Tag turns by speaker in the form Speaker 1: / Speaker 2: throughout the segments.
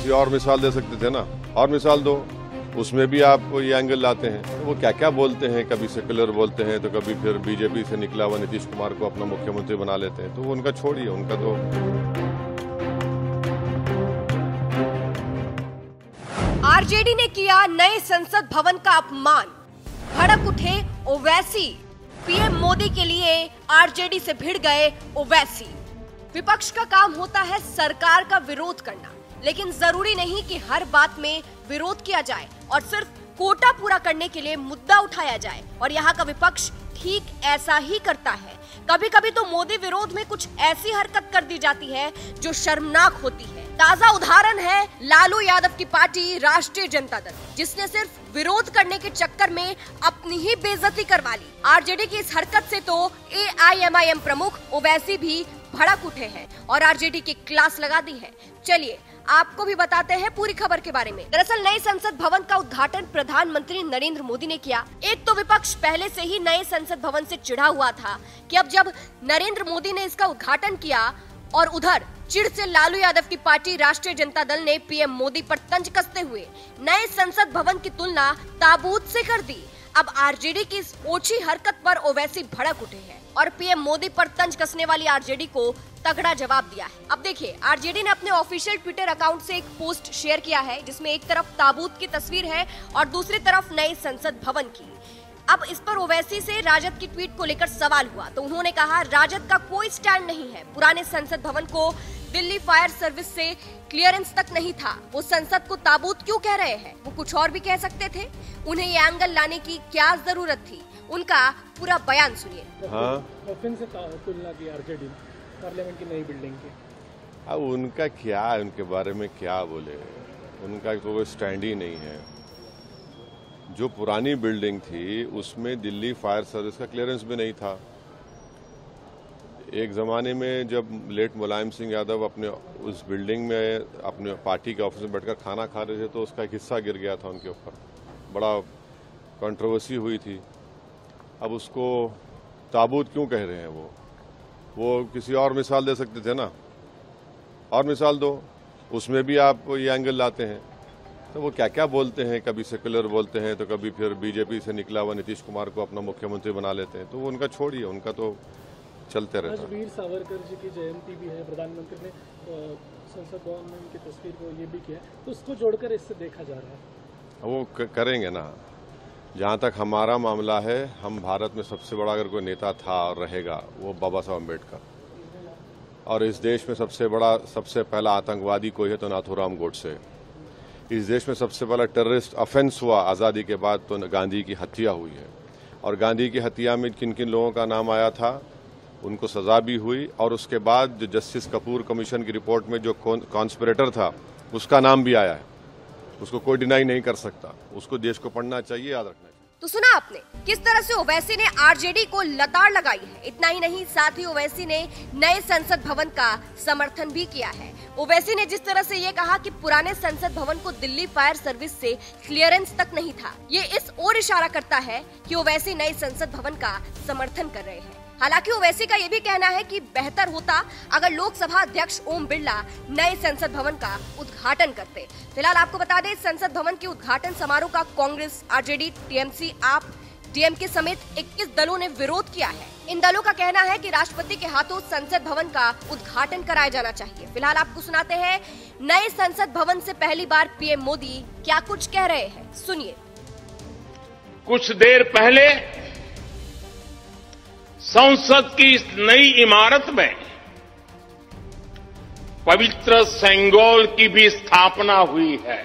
Speaker 1: किसी और मिसाल दे सकते थे ना, और मिसाल दो, उसमें भी आप ये एंगल लाते हैं। तो वो क्या क्या बोलते हैं, कभी सेकुलर बोलते हैं तो कभी फिर बीजेपी से निकला हुआ नीतीश कुमार को अपना मुख्यमंत्री बना लेते हैं। तो वो उनका छोड़िए, उनका तो
Speaker 2: आरजेडी ने किया नए संसद भवन का अपमान, भड़क उठे ओवैसी। पीएम मोदी के लिए आरजेडी से भिड़ गए ओवैसी। विपक्ष का काम होता है सरकार का विरोध करना, लेकिन जरूरी नहीं कि हर बात में विरोध किया जाए और सिर्फ कोटा पूरा करने के लिए मुद्दा उठाया जाए। और यहाँ का विपक्ष ठीक ऐसा ही करता है। कभी कभी तो मोदी विरोध में कुछ ऐसी हरकत कर दी जाती है जो शर्मनाक होती है। ताजा उदाहरण है लालू यादव की पार्टी राष्ट्रीय जनता दल, जिसने सिर्फ विरोध करने के चक्कर में अपनी ही बेइज्जती करवा ली। आरजेडी की इस हरकत से तो एआईएमआईएम प्रमुख ओवैसी भी भड़क उठे हैं और आरजेडी की क्लास लगा दी है। चलिए आपको भी बताते हैं पूरी खबर के बारे में। दरअसल नए संसद भवन का उद्घाटन प्रधानमंत्री नरेंद्र मोदी ने किया। एक तो विपक्ष पहले से ही नए संसद भवन से चिढ़ा हुआ था कि अब जब नरेंद्र मोदी ने इसका उद्घाटन किया, और उधर चिढ़ से लालू यादव की पार्टी राष्ट्रीय जनता दल ने पीएम मोदी पर तंज कसते हुए नए संसद भवन की तुलना ताबूत से कर दी। अब आरजेडी की इस ओछी हरकत पर ओवैसी भड़क उठे हैं और पीएम मोदी पर तंज कसने वाली आरजेडी को तगड़ा जवाब दिया है। अब देखिए, आरजेडी ने अपने ऑफिशियल ट्विटर अकाउंट से एक पोस्ट शेयर किया है, जिसमें एक तरफ ताबूत की तस्वीर है और दूसरी तरफ नए संसद भवन की। अब इस पर ओवैसी से राजद की ट्वीट को लेकर सवाल हुआ तो उन्होंने कहा, राजद का कोई स्टैंड नहीं है। पुराने संसद भवन को दिल्ली फायर सर्विस से क्लियरेंस तक नहीं था। वो संसद को ताबूत क्यों कह रहे हैं? वो कुछ और भी कह सकते थे। उन्हें ये एंगल लाने की क्या जरूरत थी? उनका पूरा बयान सुनिए।
Speaker 1: हाँ,
Speaker 3: से तुलना की आरजेडी पार्लियामेंट की नई बिल्डिंग की।
Speaker 1: अब उनका क्या, उनके बारे में क्या बोले, उनका तो कोई स्टैंड ही नहीं है। जो पुरानी बिल्डिंग थी उसमें दिल्ली फायर सर्विस का क्लियरेंस भी नहीं था। एक ज़माने में जब लेट मुलायम सिंह यादव अपने उस बिल्डिंग में अपने पार्टी के ऑफिस में बैठकर खाना खा रहे थे तो उसका एक हिस्सा गिर गया था उनके ऊपर, बड़ा कंट्रोवर्सी हुई थी। अब उसको ताबूत क्यों कह रहे हैं? वो किसी और मिसाल दे सकते थे ना, और मिसाल दो, उसमें भी आप ये एंगल लाते हैं। तो वो क्या क्या बोलते हैं, कभी सेकुलर बोलते हैं तो कभी फिर बीजेपी से निकला हुआ नीतीश कुमार को अपना मुख्यमंत्री बना लेते हैं। तो वो उनका छोड़िए, उनका तो चलते रहता है।
Speaker 3: आज वीर सावरकर जी की जयंती भी है, प्रधानमंत्री ने संसद भवन में उनकी तस्वीर को ये भी किया, तो उसको जोड़कर इससे देखा जा रहा है।
Speaker 1: वो करेंगे ना। जहाँ तक हमारा मामला है, हम भारत में सबसे बड़ा अगर कोई नेता था और रहेगा वो बाबा साहब अम्बेडकर, और इस देश में सबसे पहला आतंकवादी कोई है तो नाथूराम गोडसे। इस देश में सबसे पहला टेररिस्ट ऑफेंस हुआ आज़ादी के बाद तो गांधी की हत्या हुई है, और गांधी की हत्या में किन किन लोगों का नाम आया था, उनको सजा भी हुई, और उसके बाद जो जस्टिस कपूर कमीशन की रिपोर्ट में जो कॉन्स्पिरेटर था उसका नाम भी आया है। उसको कोई डिनाई नहीं कर सकता। उसको देश को पढ़ना चाहिए, याद रखना चाहिए।
Speaker 2: तो सुना आपने किस तरह से ओवैसी ने आरजेडी को लताड़ लगाई है। इतना ही नहीं, साथ ही ओवैसी ने नए संसद भवन का समर्थन भी किया है। ओवैसी ने जिस तरह से ये कहा कि पुराने संसद भवन को दिल्ली फायर सर्विस से क्लियरेंस तक नहीं था, ये इस ओर इशारा करता है कि ओवैसी नए संसद भवन का समर्थन कर रहे हैं। हालांकि ओवैसी का ये भी कहना है कि बेहतर होता अगर लोकसभा अध्यक्ष ओम बिरला नए संसद भवन का उद्घाटन करते। फिलहाल आपको बता दें, संसद भवन के उद्घाटन समारोह का Congress, RJD, TMC, AAP, DMK समेत 21 दलों ने विरोध किया है। इन दलों का कहना है कि राष्ट्रपति के हाथों संसद भवन का उद्घाटन कराया जाना चाहिए। फिलहाल आपको सुनाते हैं नए संसद भवन से पहली बार पीएम मोदी क्या कुछ कह रहे हैं, सुनिए।
Speaker 4: कुछ देर पहले संसद की इस नई इमारत में पवित्र सेंगोल की भी स्थापना हुई है।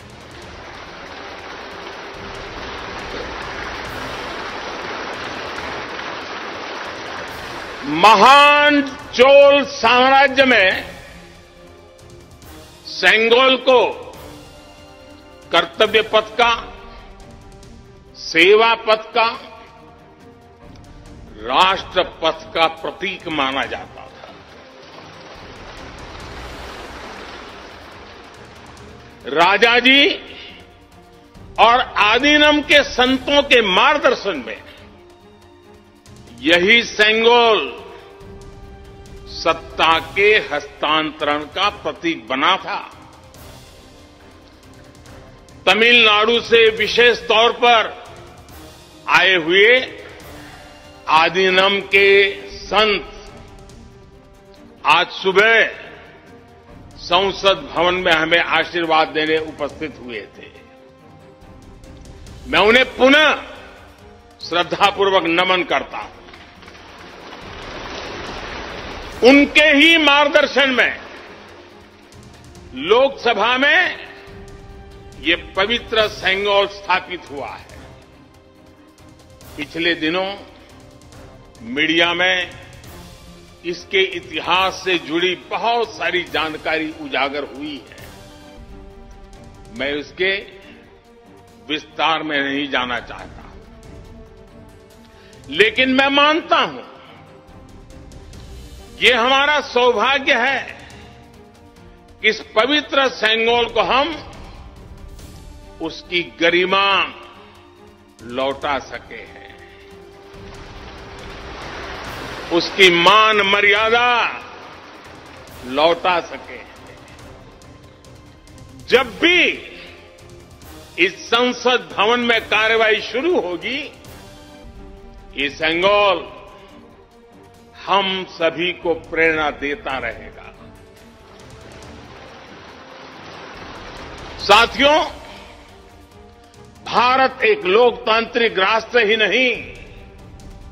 Speaker 4: महान चोल साम्राज्य में सेंगोल को कर्तव्य पथ का, सेवा पथ का, राष्ट्र पथ का प्रतीक माना जाता था। राजा जी और आदीनम के संतों के मार्गदर्शन में यही सेंगोल सत्ता के हस्तांतरण का प्रतीक बना था। तमिलनाडु से विशेष तौर पर आए हुए आदीनम के संत आज सुबह संसद भवन में हमें आशीर्वाद देने उपस्थित हुए थे। मैं उन्हें पुनः श्रद्धापूर्वक नमन करता हूं। उनके ही मार्गदर्शन में लोकसभा में ये पवित्र सेंगोल स्थापित हुआ है। पिछले दिनों मीडिया में इसके इतिहास से जुड़ी बहुत सारी जानकारी उजागर हुई है। मैं इसके विस्तार में नहीं जाना चाहता, लेकिन मैं मानता हूं ये हमारा सौभाग्य है कि इस पवित्र सेंगोल को हम उसकी गरिमा लौटा सके हैं, उसकी मान मर्यादा लौटा सके हैं। जब भी इस संसद भवन में कार्रवाई शुरू होगी, ये सेंगोल हम सभी को प्रेरणा देता रहेगा। साथियों, भारत एक लोकतांत्रिक राष्ट्र ही नहीं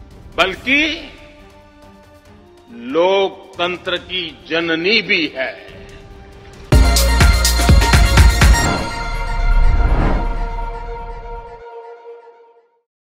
Speaker 4: बल्कि लोकतंत्र की जननी भी है।